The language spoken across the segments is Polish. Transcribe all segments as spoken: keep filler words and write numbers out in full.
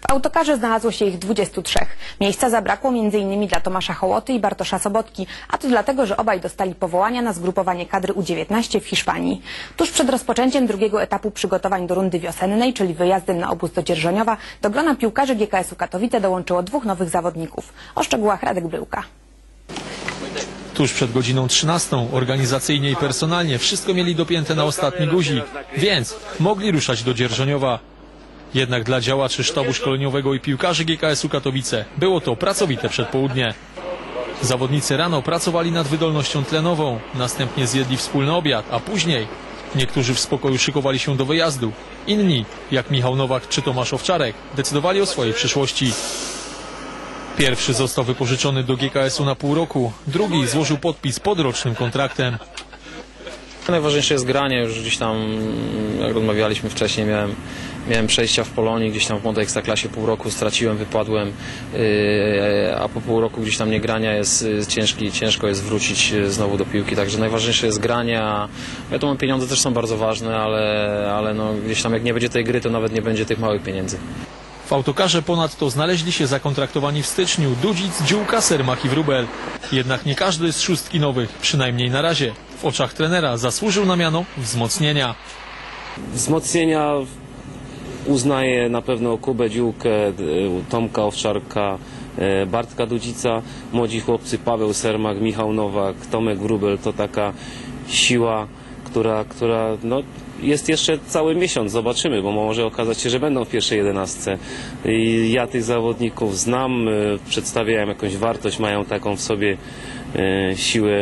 W autokarze znalazło się ich dwudziestu trzech. Miejsca zabrakło między innymi dla Tomasza Hołoty i Bartosza Sobotki, a to dlatego, że obaj dostali powołania na zgrupowanie kadry U dziewiętnaście w Hiszpanii. Tuż przed rozpoczęciem drugiego etapu przygotowań do rundy wiosennej, czyli wyjazdem na obóz do Dzierżoniowa, do grona piłkarzy G K S u Katowice dołączyło dwóch nowych zawodników. O szczegółach Radek Bryłka. Tuż przed godziną trzynastą organizacyjnie i personalnie wszystko mieli dopięte na ostatni guzik, więc mogli ruszać do Dzierżoniowa. Jednak dla działaczy sztabu szkoleniowego i piłkarzy G K S u Katowice było to pracowite przedpołudnie. Zawodnicy rano pracowali nad wydolnością tlenową, następnie zjedli wspólny obiad, a później niektórzy w spokoju szykowali się do wyjazdu. Inni, jak Michał Nowak czy Tomasz Owczarek, decydowali o swojej przyszłości. Pierwszy został wypożyczony do G K S u na pół roku, drugi złożył podpis pod rocznym kontraktem. Najważniejsze jest granie, już gdzieś tam, jak rozmawialiśmy wcześniej, miałem, miałem przejścia w Polonii, gdzieś tam w młodej ekstraklasie pół roku straciłem, wypadłem, yy, a po pół roku gdzieś tam nie grania jest ciężki, ciężko jest wrócić znowu do piłki, także najważniejsze jest granie, a wiadomo, pieniądze też są bardzo ważne, ale, ale no, gdzieś tam jak nie będzie tej gry, to nawet nie będzie tych małych pieniędzy. W autokarze ponadto znaleźli się zakontraktowani w styczniu Dudzic, Dziółka, Sermach i Wróbel. Jednak nie każdy z szóstki nowych, przynajmniej na razie, w oczach trenera zasłużył na miano wzmocnienia. Wzmocnienia uznaję na pewno Kubę Dziółkę, Tomka Owczarka, Bartka Dudzica. Młodzi chłopcy Paweł Sermach, Michał Nowak, Tomek Wróbel to taka siła, która, która no, jest jeszcze cały miesiąc, zobaczymy, bo może okazać się, że będą w pierwszej jedenastce. I ja tych zawodników znam, przedstawiają jakąś wartość, mają taką w sobie e, siłę,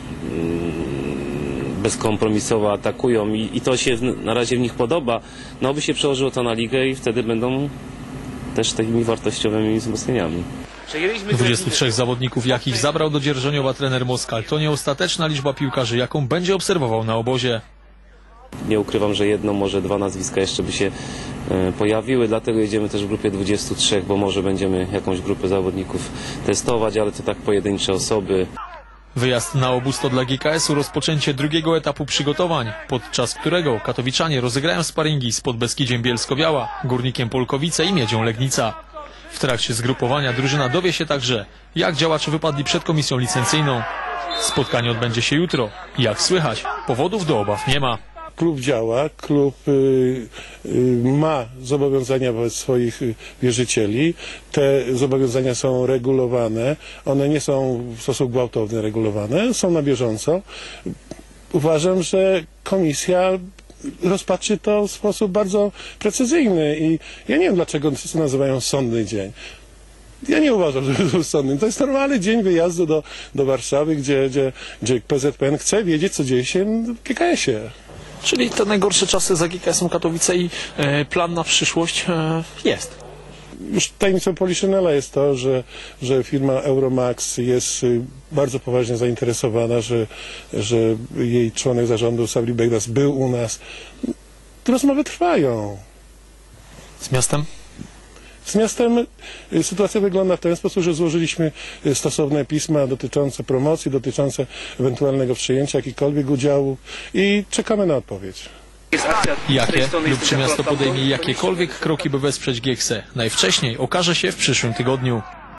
bezkompromisowo atakują i, i to się na razie w nich podoba. No by się przełożyło to na ligę i wtedy będą też takimi wartościowymi wzmocnieniami. dwudziestu trzech zawodników, jakich zabrał do Dzierżoniowa trener Moskal, to nieostateczna liczba piłkarzy, jaką będzie obserwował na obozie. Nie ukrywam, że jedno, może dwa nazwiska jeszcze by się e, pojawiły, dlatego jedziemy też w grupie dwudziestu trzech, bo może będziemy jakąś grupę zawodników testować, ale to tak pojedyncze osoby. Wyjazd na obóz to dla G K S u rozpoczęcie drugiego etapu przygotowań, podczas którego katowiczanie rozegrają sparingi z Podbeskidziem Bielsko-Biała, Górnikiem Polkowice i Miedzią Legnica. W trakcie zgrupowania drużyna dowie się także, jak działacze wypadli przed komisją licencyjną. Spotkanie odbędzie się jutro. Jak słychać, powodów do obaw nie ma. Klub działa, klub y, y, ma zobowiązania wobec swoich wierzycieli. Te zobowiązania są regulowane. One nie są w sposób gwałtowny regulowane, są na bieżąco. Uważam, że komisja rozpatrzy to w sposób bardzo precyzyjny i ja nie wiem, dlaczego wszyscy nazywają sądny dzień. Ja nie uważam, że to był sądny. To jest normalny dzień wyjazdu do, do Warszawy, gdzie, gdzie, gdzie P Z P N chce wiedzieć, co dzieje się w G K S ie. Czyli te najgorsze czasy za G K S em Katowice i e, plan na przyszłość e, jest. Już tajemnicą Poliszynela jest to, że, że firma Euromax jest bardzo poważnie zainteresowana, że, że jej członek zarządu Sabri Begdas był u nas. Rozmowy trwają. Z miastem? Z miastem sytuacja wygląda w ten sposób, że złożyliśmy stosowne pisma dotyczące promocji, dotyczące ewentualnego przyjęcia jakikolwiek udziału i czekamy na odpowiedź. Jakie lub czy miasto podejmie jakiekolwiek kroki, by wesprzeć G K S e? Najwcześniej okaże się w przyszłym tygodniu.